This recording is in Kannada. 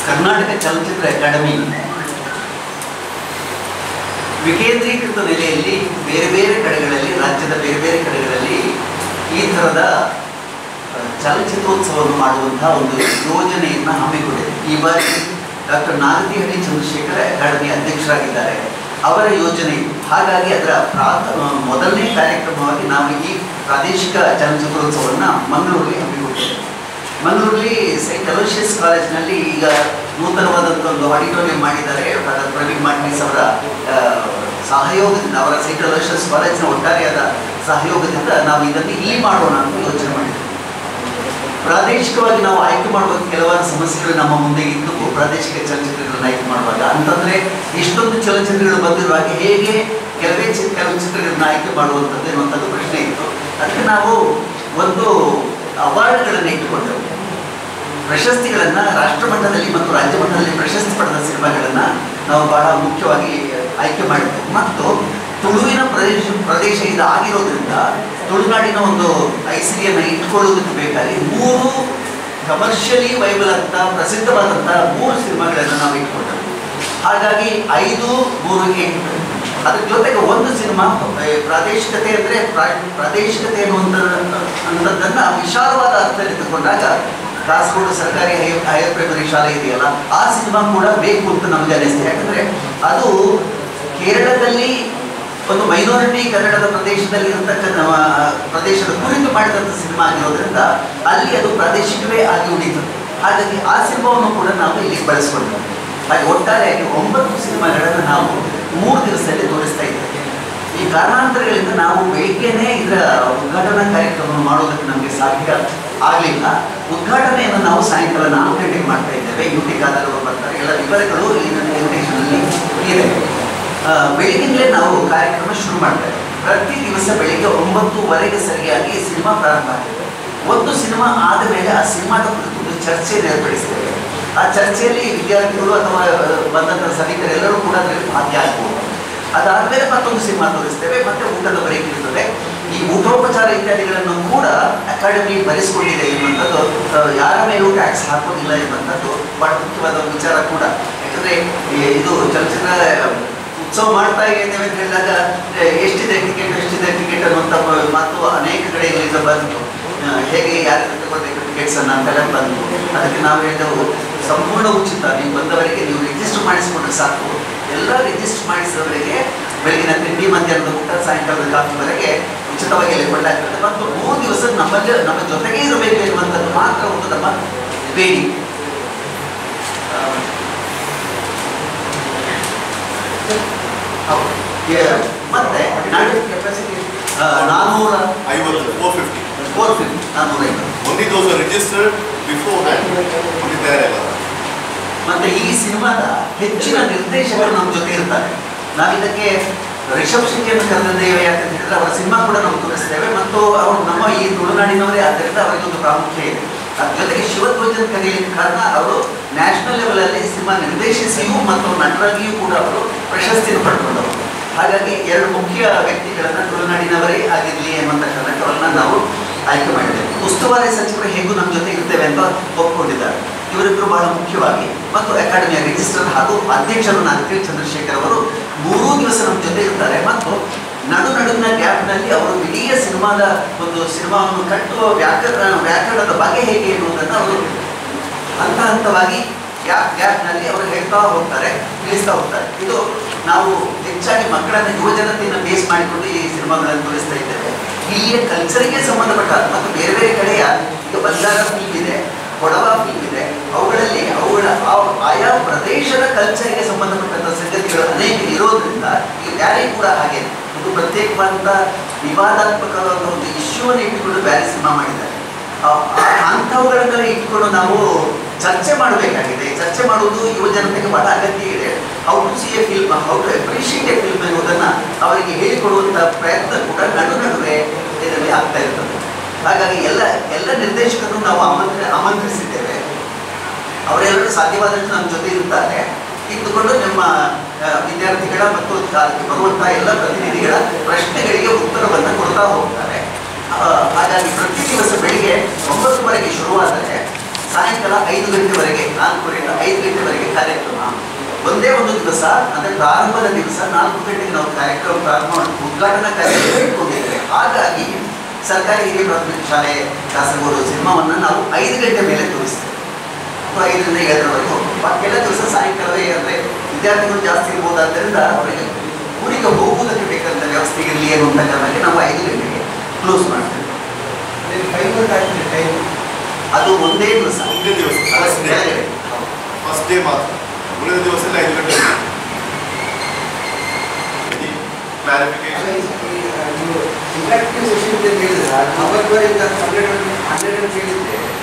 ಕರ್ನಾಟಕ ಚಲನಚಿತ್ರ ಅಕಾಡೆಮಿ ವಿಕೇಂದ್ರೀಕೃತ ನೆಲೆಯಲ್ಲಿ ಬೇರೆ ಬೇರೆ ಕಡೆಗಳಲ್ಲಿ, ರಾಜ್ಯದ ಬೇರೆ ಬೇರೆ ಕಡೆಗಳಲ್ಲಿ ಈ ಥರದ ಚಲನಚಿತ್ರೋತ್ಸವವನ್ನು ಮಾಡುವಂತಹ ಒಂದು ಯೋಜನೆಯನ್ನು ಹಮ್ಮಿಕೊಂಡಿದೆ. ಈ ಬಾರಿ ಡಾಕ್ಟರ್ ನಾಗತಿಹಳ್ಳಿ ಚಂದ್ರಶೇಖರ ಅಕಾಡೆಮಿ ಅಧ್ಯಕ್ಷರಾಗಿದ್ದಾರೆ. ಅವರ ಯೋಜನೆ. ಹಾಗಾಗಿ ಅದರ ಮೊದಲನೇ ಕಾರ್ಯಕ್ರಮವಾಗಿ ನಾವು ಈ ಪ್ರಾದೇಶಿಕ ಚಲನಚಿತ್ರೋತ್ಸವವನ್ನು ಮಂಗಳೂರಲ್ಲಿ ಹಮ್ಮಿಕೊಂಡಿದ್ದೇವೆ. ಮಂಗಳೂರಲ್ಲಿ ಸೈಂಟ್ ಅಲೋಷಿಯಸ್ ಕಾಲೇಜ್ನಲ್ಲಿ ಈಗ ನೂತನವಾದಂಥ ಒಂದು ಆಡಿಟೋರಿಯಂ ಮಾಡಿದ್ದಾರೆ. ಡಾಕ್ಟರ್ ಪ್ರವೀಣ್ ಮಾಟ್ನೀಸ್ ಅವರ ಸಹಯೋಗದಿಂದ, ಅವರ ಸೈಂಟ್ ಅಲೋಷಿಯಸ್ ಕಾಲೇಜಿನ ಒಟ್ಟಾರೆಯಾದ ಸಹಯೋಗದಿಂದ ನಾವು ಇದನ್ನು ಇಲ್ಲಿ ಮಾಡೋಣ ಅಂತ ಯೋಚನೆ ಮಾಡಿದ್ದೇವೆ. ಪ್ರಾದೇಶಿಕವಾಗಿ ನಾವು ಆಯ್ಕೆ ಮಾಡುವ ಕೆಲವಾರು ಸಮಸ್ಯೆಗಳು ನಮ್ಮ ಮುಂದೆ ಇದ್ದು, ಪ್ರಾದೇಶಿಕ ಚಲನಚಿತ್ರಗಳನ್ನು ಆಯ್ಕೆ ಮಾಡುವಾಗ ಅಂತಂದರೆ ಇಷ್ಟೊಂದು ಚಲನಚಿತ್ರಗಳು ಬಂದಿರುವಾಗ ಹೇಗೆ ಕೆಲವೇ ಚಲನಚಿತ್ರಗಳನ್ನ ಆಯ್ಕೆ ಮಾಡುವಂಥದ್ದು ಎನ್ನುವಂಥದ್ದು ಪ್ರಶ್ನೆ ಇತ್ತು. ಅದಕ್ಕೆ ನಾವು ಒಂದು ಅವಾರ್ಡ್ಗಳನ್ನು ಇಟ್ಟುಕೊಂಡೆವು. ಪ್ರಶಸ್ತಿಗಳನ್ನು ರಾಷ್ಟ್ರಮಟ್ಟದಲ್ಲಿ ಮತ್ತು ರಾಜ್ಯ ಮಟ್ಟದಲ್ಲಿ ಪ್ರಶಸ್ತಿ ಪಡೆದ ಸಿನಿಮಾಗಳನ್ನು ನಾವು ಬಹಳ ಮುಖ್ಯವಾಗಿ ಆಯ್ಕೆ ಮಾಡಿದ್ದೆವು. ಮತ್ತು ತುಳುವಿನ ಪ್ರದೇಶ ಇದಾಗಿರೋದ್ರಿಂದ ತುಳುನಾಡಿನ ಒಂದು ಐಸಿರಿಯನ್ನು ಇಟ್ಕೊಳ್ಳೋದಕ್ಕೆ ಬೇಕಾಗಿ 3 ಕಮರ್ಷಿಯಲಿ ವೈಬಲ್ ಅಂತ ಪ್ರಸಿದ್ಧವಾದಂಥ 3 ಸಿನಿಮಾಗಳನ್ನು ನಾವು ಇಟ್ಕೊಂಡೆವು. ಹಾಗಾಗಿ 5, 3, 8. ಅದ್ರ ಜೊತೆಗೆ ಒಂದು ಸಿನಿಮಾ ಪ್ರಾದೇಶಿಕತೆ ಅಂದರೆ ಪ್ರಾದೇಶಿಕತೆ ಅನ್ನುವಂಥದ್ದನ್ನು ವಿಶಾಲವಾದ ಅರ್ಥದಲ್ಲಿ ತಗೊಂಡಾಗ ಕಾಸರಗೋಡು ಸರ್ಕಾರಿ ಹೈಯರ್ ಪ್ರೈಮರಿ ಶಾಲೆ ಇದೆಯಲ್ಲ, ಆ ಸಿನಿಮಾ ಕೂಡ ಬೇಕು ಅಂತ ನಮಗೆ ಅನಿಸ್ತು. ಯಾಕಂದರೆ ಅದು ಕೇರಳದಲ್ಲಿ ಒಂದು ಮೈನಾರಿಟಿ ಕನ್ನಡದ ಪ್ರದೇಶದಲ್ಲಿ ಇರತಕ್ಕಂಥ ಪ್ರದೇಶದ ಕುರಿತು ಮಾಡಿದಂಥ ಸಿನಿಮಾ ಆಗಿರೋದ್ರಿಂದ ಅಲ್ಲಿ ಅದು ಪ್ರಾದೇಶಿಕವೇ ಆಗಿ ಉಳಿತದೆ. ಹಾಗಾಗಿ ಆ ಸಿನಿಮಾವನ್ನು ಕೂಡ ನಾವು ಇಲ್ಲಿ ಬಳಸ್ಕೊಂಡ್ವಿ. ಹಾಗೆ ಒಟ್ಟಾರೆಯಾಗಿ 9 ಸಿನಿಮಾಗಳನ್ನು ನಾವು 3 ದಿವಸದಲ್ಲಿ ತೋರಿಸ್ತಾ ಇದ್ದೇವೆ. ಈ ಕಾರಣಾಂತರಗಳಿಂದ ನಾವು ಬೆಳಿಗ್ಗೆನೇ ಇದರ ಉದ್ಘಾಟನಾ ಕಾರ್ಯಕ್ರಮವನ್ನು ಮಾಡೋದಕ್ಕೆ ನಮಗೆ ಸಾಧ್ಯ ಆಗಲಿಲ್ಲ. ಉದ್ಘಾಟನೆಯನ್ನು ನಾವು ಸಾಯಂಕಾಲ 4 ಗಂಟೆಗೆ ಮಾಡ್ತಾ ಇದ್ದೇವೆ. ಯುಟಿಕಾದವರು ಬರ್ತಾರೆ, ಎಲ್ಲ ವಿವರಗಳು ಈ ನನ್ನ ಇನ್ವಿಟೇಷನಲ್ಲಿ ಇದೆ. ಬೆಳಿಗ್ಗೆಲೇ ನಾವು ಕಾರ್ಯಕ್ರಮ ಶುರು ಮಾಡ್ತೇವೆ. ಪ್ರತಿ ದಿವಸ ಬೆಳಿಗ್ಗೆ 9:15 ಸರಿಯಾಗಿ ಸಿನಿಮಾ ಪ್ರಾರಂಭ ಆಗಿದೆ. ಒಂದು ಸಿನಿಮಾ ಆದ ಮೇಲೆ ಆ ಸಿನಿಮಾದ ಕುರಿತು ಚರ್ಚೆಯನ್ನು ಏರ್ಪಡಿಸ್ತೇವೆ. ಆ ಚರ್ಚೆಯಲ್ಲಿ ವಿದ್ಯಾರ್ಥಿಗಳು ಅಥವಾ ಬಂದಂಥ ಸಭಿಕರೆಲ್ಲರೂ ಕೂಡ ಅದರಲ್ಲಿ ಭಾಗಿಯಾಗಬಹುದು. ಅದಾದಮೇಲೆ ಮತ್ತೊಂದು ಸಿನಿಮಾ ತೋರಿಸ್ತೇವೆ. ಮತ್ತೆ ಊಟದ ಬ್ರೇಕ್ ಇರ್ತದೆ. ಈ ಊಟೋಪಚಾರ ಇತ್ಯಾದಿಗಳನ್ನು ಕೂಡ ಅಕಾಡೆಮಿ ಭರಿಸಿಕೊಂಡಿದೆ ಎನ್ನುವಂಥದ್ದು, ಯಾರ ಮೇಲೂ ಟ್ಯಾಕ್ಸ್ ಹಾಕೋದಿಲ್ಲ ಎನ್ನುವಂಥದ್ದು ಬಹಳ ಮುಖ್ಯವಾದ ಒಂದು ವಿಚಾರ ಕೂಡ. ಯಾಕಂದರೆ ಇದು ಚಲನಚಿತ್ರ ಉತ್ಸವ ಮಾಡ್ತಾ ಇದ್ದೇವೆ ಅಂತ ಹೇಳಿದಾಗ ಎಷ್ಟಿದೆ ಟಿಕೆಟ್ ಅನ್ನುವಂಥ ಮಾತು ಅನೇಕ ಕಡೆಗಳಿಂದ ಬಂತು. ಹೇಗೆ ಯಾರು ತಗೊಳ್ಬೇಕು ಟಿಕೆಟ್ಸನ್ನು ಅಂತೆಲ್ಲ ಬಂತು. ಅದಕ್ಕೆ ನಾವು ಹೇಳಿದೆವು, ಸಂಪೂರ್ಣ ಉಚಿತ. ನೀವು ಬಂದವರಿಗೆ ನೀವು ರಿಜಿಸ್ಟರ್ ಮಾಡಿಸಿಕೊಂಡ್ರೆ ಸಾಕು. ಎಲ್ಲ ರಿಜಿಸ್ಟರ್ ಮಾಡಿಸಿದವರಿಗೆ ಬೆಳಗಿನ ತಿಂಡಿ, ಮಧ್ಯಾಹ್ನದ ಊಟ, ಸಾಯಂಕಾಲದ ಕಾಫಿವರೆಗೆ ಉಚಿತವಾಗಿ ಅಲ್ಲಿ ಕೊಳ್ಳಾಗ್ತದೆ. ಮತ್ತು 3 ದಿವಸ ನಮ್ಮ ಜೊತೆಗೆ ಇರಬೇಕು ಎನ್ನುವಂಥದ್ದು ಮಾತ್ರ ಒಂದು ನಮ್ಮ ಬೇಡಿಕೆ. ಮತ್ತೆ 450 ಮತ್ತೆ ಈ ಸಿನಿಮಾದ ಹೆಚ್ಚಿನ ನಿರ್ದೇಶಕರು ನಮ್ಮ ಜೊತೆ ಇರ್ತಾರೆ. ನಾವಿದಕ್ಕೆ ರಿಷಬ್ ಶೆಟ್ಟಿಯನ್ನು ಕರೆದಿದ್ದೇವೆ. ಯಾಕಂತ ಹೇಳಿದ್ರೆ ಅವರ ಸಿನಿಮಾ ಕೂಡ ನಾವು ತೋರಿಸ್ತೇವೆ ಮತ್ತು ಅವರು ನಮ್ಮ ಈ ತುಳುನಾಡಿನವರೇ ಆದ್ದರಿಂದ ಅವರಿಗೆ ಒಂದು ಪ್ರಾಮುಖ್ಯ ಇದೆ. ಅದ್ರ ಜೊತೆಗೆ ಶಿವಧ್ವಜನ್ ಕರೀಲಿಕ್ಕೆ ಕಾರಣ ಅವರು ನ್ಯಾಷನಲ್ ಲೆವೆಲಲ್ಲಿ ಸಿನಿಮಾ ನಿರ್ದೇಶಿಸಿಯೂ ಮತ್ತು ನಟರಾಗಿಯೂ ಕೂಡ ಅವರು ಪ್ರಶಸ್ತಿಯನ್ನು ಪಡ್ಕೊಂಡವರು. ಹಾಗಾಗಿ 2 ಮುಖ್ಯ ವ್ಯಕ್ತಿಗಳನ್ನು ತುಳುನಾಡಿನವರೇ ಆಗಿರಲಿ ಎನ್ನುವಂಥ ಕಾರಣವನ್ನು ನಾವು ಆಯ್ಕೆ ಮಾಡಿದ್ದೇವೆ. ಉಸ್ತುವಾರಿ ಸಚಿವರು ಹೇಗೂ ನಮ್ಮ ಜೊತೆ ಇರ್ತೇವೆ ಅಂತ ಒಪ್ಪಿಕೊಂಡಿದ್ದಾರೆ. ಇವರಿಬ್ಬರು ಬಹಳ ಮುಖ್ಯವಾಗಿ ಮತ್ತು ಅಕಾಡೆಮಿಯ ರಿಜಿಸ್ಟರ್ ಹಾಗೂ ಅಧ್ಯಕ್ಷರು ನಾಗತಿಹಳ್ಳಿ ಚಂದ್ರಶೇಖರ್ ಅವರು 3 ದಿವಸ ನಮ್ಮ ಜೊತೆ ಇರ್ತಾರೆ. ಮತ್ತು ನಡುವಿನ ಗ್ಯಾಪ್ನಲ್ಲಿ ಅವರು ಇಡೀ ಸಿನಿಮಾವನ್ನು ಕಟ್ಟುವ ವ್ಯಾಕರಣದ ಬಗ್ಗೆ ಹೇಗೆ ಎನ್ನುವುದನ್ನು ಅವರು ಹಂತವಾಗಿ ಗ್ಯಾಪ್ನಲ್ಲಿ ಅವರು ಹೇಳ್ತಾ ಹೋಗ್ತಾರೆ, ತಿಳಿಸ್ತಾ ಹೋಗ್ತಾರೆ. ಇದು ನಾವು ಹೆಚ್ಚಾಗಿ ಮಕ್ಕಳನ್ನು, ಯುವಜನತೆಯನ್ನು ಬೇಸ್ ಮಾಡಿಕೊಂಡು ಈ ಸಿನಿಮಾಗಳನ್ನು ತೋರಿಸ್ತಾ ಇದ್ದೇವೆ. ಇಲ್ಲಿಯ ಕಲ್ಚರಿಗೆ ಸಂಬಂಧಪಟ್ಟ ಮತ್ತು ಬೇರೆ ಬೇರೆ ಕಡೆಯ ಈಗ ಬಂಜಾರ ಫಿಲ್ಮ್ ಇದೆ, ಕೊಡವ ಫಿಲ್ಮ್ ಇದೆ. ಅವುಗಳಲ್ಲಿ ಆಯಾ ಪ್ರದೇಶದ ಕಲ್ಚರಿಗೆ ಸಂಬಂಧಪಟ್ಟಂಥ ಸಂಗತಿಗಳು ಅನೇಕ ಇರೋದ್ರಿಂದ ಈಗ ಬ್ಯಾರೆ ಕೂಡ ಹಾಗೆ ಒಂದು ಪ್ರತ್ಯೇಕವಾದಂಥ ವಿವಾದಾತ್ಮಕವಾದ ಒಂದು ಇಶ್ಯೂವನ್ನು ಇಟ್ಟುಕೊಂಡು ಬ್ಯಾರೆ ಸಿನಿಮಾ ಮಾಡಿದ್ದಾರೆ. ಅಂಥವುಗಳನ್ನೆಲ್ಲ ಇಟ್ಕೊಂಡು ನಾವು ಚರ್ಚೆ ಮಾಡಬೇಕಾಗಿದೆ. ಚರ್ಚೆ ಮಾಡುವುದು ಯುವಜನತೆಗೆ ಬಹಳ ಅಗತ್ಯ ಇದೆ. How to see a film, how to appreciate a film ಎನ್ನುವುದನ್ನು ಅವರಿಗೆ ಹೇಳಿಕೊಡುವಂಥ ಪ್ರಯತ್ನ ಕೂಡ ನಡುವೆ ಇದರಲ್ಲಿ ಆಗ್ತಾ ಇರ್ತದೆ. ಹಾಗಾಗಿ ಎಲ್ಲ ನಿರ್ದೇಶಕರನ್ನು ನಾವು ಆಮಂತ್ರಿಸಿದ್ದೇವೆ. ಅವರೆಲ್ಲರೂ ಸಾಧ್ಯವಾದಷ್ಟು ನಮ್ಮ ಜೊತೆ ಇರ್ತಾರೆ. ಇದ್ದುಕೊಂಡು ನಮ್ಮ ವಿದ್ಯಾರ್ಥಿಗಳ ಮತ್ತು ಬರುವಂಥ ಎಲ್ಲ ಪ್ರತಿನಿಧಿಗಳ ಪ್ರಶ್ನೆಗಳಿಗೆ ಉತ್ತರವನ್ನು ಕೊಡ್ತಾ ಹೋಗ್ತಾರೆ. ಹಾಗಾಗಿ ಪ್ರತಿ ದಿವಸ ಬೆಳಿಗ್ಗೆ 9 ಗಂಟೆಗೆ ಶುರುವಾದರೆ ಸಾಯಂಕಾಲ 5 ಗಂಟೆವರೆಗೆ 4 5 ಗಂಟೆವರೆಗೆ ಕಾರ್ಯಕ್ರಮ. ಒಂದೇ ಒಂದು ದಿವಸ ಅಂದರೆ ಪ್ರಾರಂಭದ ದಿವಸ 4 ಗಂಟೆಗೆ ನಾವು ಕಾರ್ಯಕ್ರಮ ಪ್ರಾರಂಭ ಮಾಡಿ ಉದ್ಘಾಟನಾ ಕಾರ್ಯಕ್ರಮ ಇಟ್ಕೊಂಡಿದ್ದೇವೆ. ಹಾಗಾಗಿ ಸರ್ಕಾರಿ ಹಿರಿಯ ಪ್ರಾಥಮಿಕ ಶಾಲೆ ಕಾಸರಗೋಡು ಸಿನಿಮಾವನ್ನು ನಾವು 5 ಗಂಟೆ ಮೇಲೆ ತೋರಿಸ್ತೇವೆ ಅಥವಾ 5ರಿಂದ 7ರವರೆಗೆ ಹೋಗ್ತೀವಿ. ಕೆಲ ದಿವಸ ಸಾಯಂಕಾಲವೇ ಅಂದರೆ ವಿದ್ಯಾರ್ಥಿಗಳು ಜಾಸ್ತಿ ಇರ್ಬೋದಾದ್ದರಿಂದ ಅವರಿಗೆ ಊರಿಗೆ ಹೋಗುವುದಕ್ಕೆ ಬೇಕಾದಂಥ ವ್ಯವಸ್ಥೆ ಇರಲಿ ಅನ್ನುವಂಥ ಕಾರಣಕ್ಕೆ ನಾವು 5 ಗಂಟೆಗೆ ಕ್ಲೋಸ್ ಮಾಡ್ತೇವೆ. ಅದು ಒಂದೇ ದಿವಸ ಫಸ್ಟ್ ಡೇ ಮಾತ್ರ, ಉಳಿದ ದಿವಸ 5 ಗಂಟೆ ಕ್ಲಾರಿಫಿಕೇಶನ್. ಇಂಟ್ರಾಕ್ಟಿವ್ ಸೆಷನ್ ಅಂತ ಹೇಳಿದ್ರೆ 9 ಅಂತ ಹೇಳಿದ್ರೆ